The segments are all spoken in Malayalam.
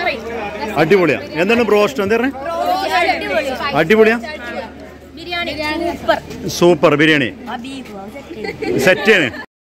അടിപൊളിയാ. എന്താണ് ബ്രോസ്റ്റ്? എന്താ പറഞ്ഞേ? അടിപൊളിയാ. സൂപ്പർ ബിരിയാണി സെറ്റാണ്.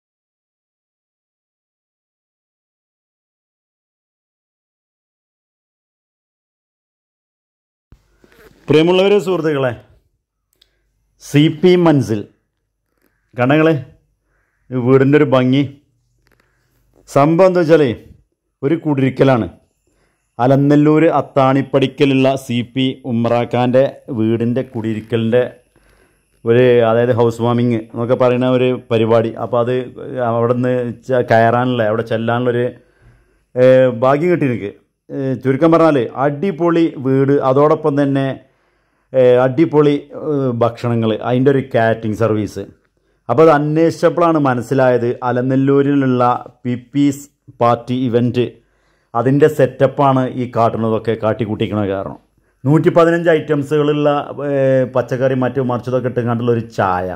പ്രിയമുള്ളവരെ, സുഹൃത്തുക്കളെ, CP മൻസിൽ കണ്ടങ്ങളെ വീടിൻ്റെ ഒരു ഭംഗി. സംഭവം എന്താ വെച്ചാൽ ഒരു കുടിരിക്കലാണ്. അലനല്ലൂർ അത്താണിപ്പടിക്കലുള്ള CP ഉമ്രാഖാൻ്റെ വീടിൻ്റെ കുടിരിക്കലിൻ്റെ അതായത് ഹൗസ് വാമിങ് എന്നൊക്കെ പറയുന്ന ഒരു പരിപാടി. അപ്പോൾ അത് അവിടെ നിന്ന് കയറാനുള്ള അവിടെ ചെല്ലാനുള്ളൊരു ഭാഗ്യം കിട്ടി എനിക്ക്. ചുരുക്കം പറഞ്ഞാൽ അടിപൊളി വീട്, അതോടൊപ്പം തന്നെ അടിപൊളി ഭക്ഷണങ്ങൾ, അതിൻ്റെ ഒരു കാറ്ററിംഗ് സർവീസ്. അപ്പോൾ അത് അന്വേഷിച്ചപ്പോഴാണ് മനസ്സിലായത് അലനല്ലൂരിലുള്ള പീപ്പീസ് പാർട്ടി ഇവൻറ്റ് അതിൻ്റെ സെറ്റപ്പാണ് ഈ കാട്ടുന്നതൊക്കെ കാട്ടിക്കൂട്ടിക്കണ കാരണം. 115 ഐറ്റംസുകളുള്ള പച്ചക്കറി മറിച്ചതൊക്കെ ഇട്ടുകൊണ്ടുള്ളൊരു ചായ,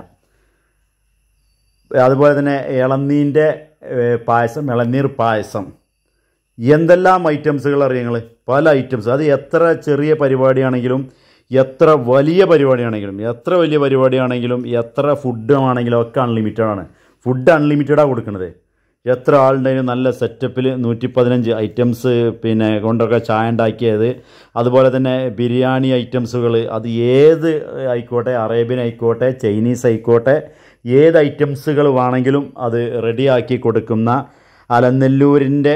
അതുപോലെ തന്നെ ഇളനീൻ്റെ പായസം, ഇളനീർ പായസം, എന്തെല്ലാം ഐറ്റംസുകൾ അറിയാം നിങ്ങൾ? പല ഐറ്റംസ്. അത് എത്ര ചെറിയ പരിപാടിയാണെങ്കിലും എത്ര വലിയ പരിപാടിയാണെങ്കിലും എത്ര ഫുഡ് ആണെങ്കിലും ഒക്കെ അൺലിമിറ്റഡാണ്. ഫുഡ് അൺലിമിറ്റഡാണ് കൊടുക്കുന്നത്. എത്ര ആളുണ്ടെങ്കിലും നല്ല സെറ്റപ്പിൽ 115 ഐറ്റംസ് കൊണ്ടൊക്കെ ചായ ഉണ്ടാക്കിയത്. അതുപോലെ തന്നെ ബിരിയാണി ഐറ്റംസുകൾ, അത് ഏത് ആയിക്കോട്ടെ, അറേബ്യൻ ആയിക്കോട്ടെ, ചൈനീസ് ആയിക്കോട്ടെ, ഏത് ഐറ്റംസുകൾ വേണമെങ്കിലും അത് റെഡിയാക്കി കൊടുക്കുന്ന അലനല്ലൂരിൻ്റെ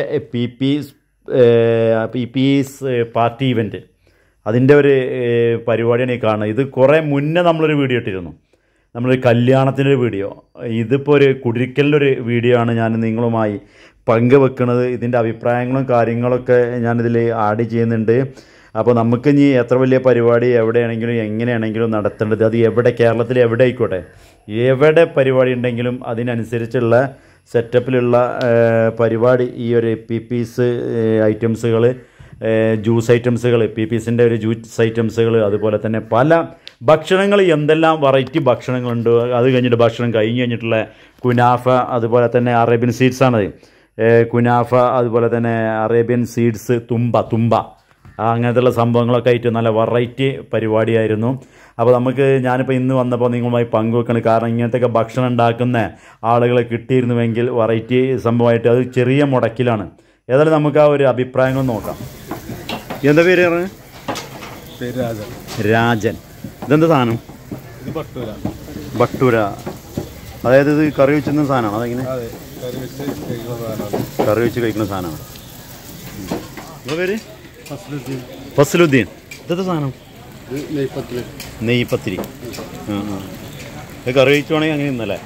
പീപ്പീസ് പാർട്ടി ഇവൻറ്റ് അതിൻ്റെ ഒരു പരിപാടിയാണ് ഈ കാണുന്നത്. ഇത് കുറേ മുന്നേ നമ്മളൊരു വീഡിയോ ഇട്ടിരുന്നു, നമ്മളൊരു കല്യാണത്തിൻ്റെ ഒരു വീഡിയോ. ഇതിപ്പോൾ ഒരു കുടിരിക്കലിൻ്റെ ഒരു വീഡിയോ ആണ് ഞാൻ നിങ്ങളുമായി പങ്കുവെക്കുന്നത്. ഇതിൻ്റെ അഭിപ്രായങ്ങളും കാര്യങ്ങളൊക്കെ ഞാനിതിൽ ആഡ് ചെയ്യുന്നുണ്ട്. അപ്പോൾ നമുക്ക് ഇനി എത്ര വലിയ പരിപാടി എവിടെയാണെങ്കിലും എങ്ങനെയാണെങ്കിലും നടത്തേണ്ടത്, അത് എവിടെ, കേരളത്തിൽ എവിടെ ആയിക്കോട്ടെ, എവിടെ പരിപാടി ഉണ്ടെങ്കിലും അതിനനുസരിച്ചുള്ള സെറ്റപ്പിലുള്ള പരിപാടി ഈ ഒരു പീപ്പീസ് ഐറ്റംസുകൾ, ജ്യൂസ് ഐറ്റംസുകൾ, പീപ്പീസിൻ്റെ ഒരു ജ്യൂസ് ഐറ്റംസുകൾ, അതുപോലെ തന്നെ പല ഭക്ഷണങ്ങൾ, എന്തെല്ലാം വെറൈറ്റി ഭക്ഷണങ്ങളുണ്ട്. അത് കഴിഞ്ഞിട്ട് ഭക്ഷണം കഴിഞ്ഞിട്ടുള്ള കുനാഫ, അതുപോലെ തന്നെ അറേബ്യൻ സീഡ്സാണത്, കുനാഫ, അതുപോലെ തന്നെ അറേബ്യൻ സീഡ്സ്, തുമ്പ അങ്ങനത്തെയുള്ള സംഭവങ്ങളൊക്കെ ആയിട്ട് നല്ല വെറൈറ്റി പരിപാടിയായിരുന്നു. അപ്പോൾ ഞാനിപ്പോൾ ഇന്ന് വന്നപ്പോൾ നിങ്ങളുമായി പങ്കുവെക്കണം. കാരണം ഇങ്ങനത്തെയൊക്കെ ഭക്ഷണം ഉണ്ടാക്കുന്ന ആളുകളെ കിട്ടിയിരുന്നുവെങ്കിൽ വെറൈറ്റി സംഭവമായിട്ട്, അത് ചെറിയ മുടക്കിലാണ്. ഏതായാലും നമുക്ക് ആ ഒരു അഭിപ്രായങ്ങൾ നോക്കാം. എന്താ പേര് പറഞ്ഞത്? രാജൻ. ഇതെന്താ സാധനം? ബട്ടൂര. അതായത് ഇത് കറി വെച്ചിരുന്ന സാധനമാണോ? അതെങ്ങനെ കറി വെച്ച് കഴിക്കുന്ന സാധനമാണ്. എന്താ പേര്? ഫസലുദ്ദീൻ. ഇതെന്താ സാധനം? നെയ്പത്തിരി. കറി വെച്ചുവാണെങ്കിൽ അങ്ങനെ ഇന്നല്ലേ.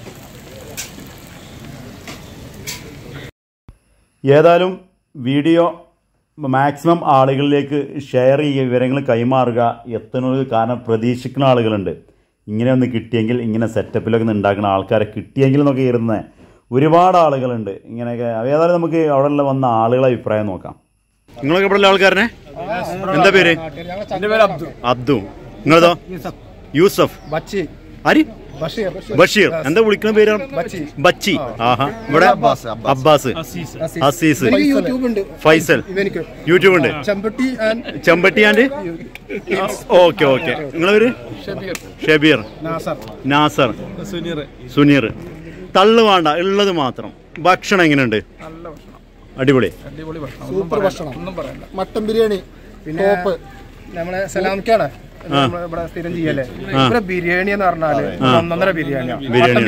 ഏതായാലും വീഡിയോ മാക്സിമം ആളുകളിലേക്ക് ഷെയർ ചെയ്യുക, വിവരങ്ങൾ കൈമാറുക, എത്തുന്നത്. കാരണം പ്രതീക്ഷിക്കുന്ന ആളുകളുണ്ട്, ഇങ്ങനെ ഒന്ന് കിട്ടിയെങ്കിൽ, ഇങ്ങനെ സെറ്റപ്പിലൊക്കെ ഒന്ന് ഉണ്ടാക്കുന്ന ആൾക്കാരെ കിട്ടിയെങ്കിൽ എന്നൊക്കെ ഇരുന്ന് ഒരുപാട് ആളുകളുണ്ട് ഇങ്ങനെയൊക്കെ. ഏതായാലും നമുക്ക് അവിടെ വന്ന ആളുകളെ അഭിപ്രായം നോക്കാം. നിങ്ങളൊക്കെ ഇവിടെ ഉള്ള ആൾക്കാരനെ? എന്താ പേര്? അബ്ദു. നിങ്ങളതോ? യൂസഫ്. ആര്? ബഷീർ. എന്താ വിളിക്കുന്ന പേര്? ബച്ചി. ആഹാ. ഇവിടെ അബ്ബാസ്, അസീസ്, ഫൈസൽ. യൂട്യൂബ് ഉണ്ട്. ചെമ്പട്ടി ആൻഡ് ഓക്കെ. നിങ്ങളെ പേര്? ഷബീർ, നാസർ, സുനീർ. തള്ളു വേണ്ട, ഉള്ളത് മാത്രം. ഭക്ഷണം എങ്ങനെയുണ്ട്? അടിപൊളി, സൂപ്പർ ഭക്ഷണം. മട്ടൻ ബിരിയാണി, പിന്നെ നമ്മളെ സലാമിക്കാണ് ഇവിടെ സ്ഥിരം ചെയ്യല്ലേ. ഇവിടെ ബിരിയാണി എന്ന് പറഞ്ഞാല് ഒന്നൊന്നര ബിരിയാണിയാണ്.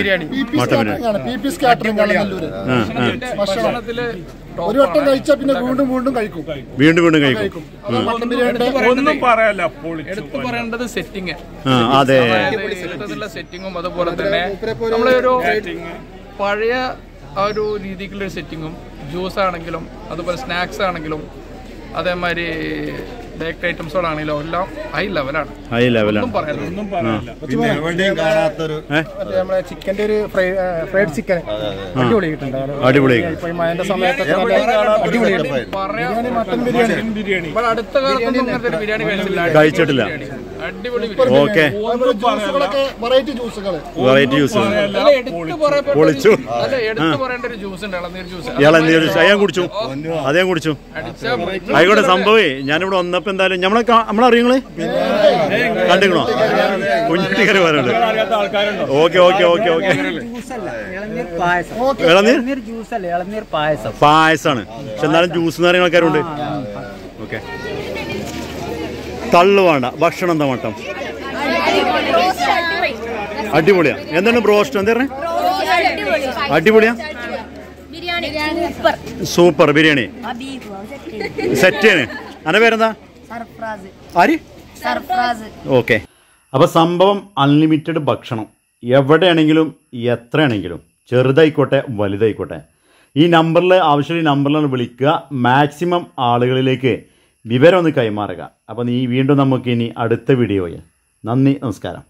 ഭക്ഷണത്തില് ഒരു വട്ടം കഴിച്ചാൽ പിന്നെ വീണ്ടും കഴിക്കും. മട്ടൻ ബിരിയാണിയുടെ ഒന്നും പറയാല്ല. എടുത്തു പറയേണ്ടത് സെറ്റിങ്, സെറ്റിങ്ങും അതുപോലെ തന്നെ നമ്മളെ ഒരു പഴയ ആ ഒരു രീതിക്കുള്ള സെറ്റിങ്ങും, ജ്യൂസ് ആണെങ്കിലും അതുപോലെ സ്നാക്സ് ആണെങ്കിലും അതേമാതിരി ബേക്ക് ഐറ്റംസുകളാണെങ്കിലും എല്ലാം ഹൈ ലെവലാണ്. ഹൈ ലെവലാണ്. നമ്മളെ ചിക്കന്റെ ഒരു ഫ്രൈഡ് ചിക്കൻ അടിപൊളിയായിട്ടുണ്ട്. ഇപ്പൊ ഈ മഴന്റെ സമയത്തൊക്കെ മട്ടൻ ബിരിയാണി ഇവിടെ അടുത്ത കാലത്തൊന്നും ഇങ്ങനത്തെ ഒരു ബിരിയാണി കഴിച്ചിട്ടില്ല. അടിപൊളി ഓക്കെ, വെറൈറ്റി ജ്യൂസുകൾ പൊളിച്ചു. എടുത്തു പറയേണ്ട ഒരു ജ്യൂസ് ഉണ്ട്, ഇളനീർ ജ്യൂസ്. ഇളനീർ ജ്യൂസ് അതേ കുടിച്ചു. ആയിക്കോട്ടെ. സംഭവേ ഞാനിവിടെ വന്നപ്പോ എന്തായാലും നമ്മളറിയങ്ങള് കണ്ടിക്കണോ? കുഞ്ഞിക്കര് പറയുന്നുണ്ട്. ഓക്കെ ഇളനീർ പായസാണ്. പക്ഷെ എന്നാലും ജ്യൂസ് എന്ന് പറയുന്ന ആൾക്കാരുണ്ട്. ഓക്കെ, തള്ളു വേണ്ട. ഭക്ഷണം എന്താ മട്ടം? അടിപൊളിയാ. എന്താണ് ബ്രോസ്റ്റ്? എന്താ പറഞ്ഞേ? അടിപൊളിയാ, സൂപ്പർ ബിരിയാണി സെറ്റാണ്. അതിന്റെ പേരെന്താ? ആര്? ഓക്കെ. അപ്പൊ സംഭവം അൺലിമിറ്റഡ് ഭക്ഷണം എവിടെയാണെങ്കിലും എത്രയാണെങ്കിലും, ചെറുതായിക്കോട്ടെ വലുതായിക്കോട്ടെ, ഈ നമ്പറിൽ ആവശ്യമുള്ള നമ്പറിലാണ് വിളിക്കുക. മാക്സിമം ആളുകളിലേക്ക് വിവരം ഒന്ന് കൈമാറുക. അപ്പം വീണ്ടും നമുക്ക് ഇനി അടുത്ത വീഡിയോയിൽ. നന്ദി, നമസ്കാരം.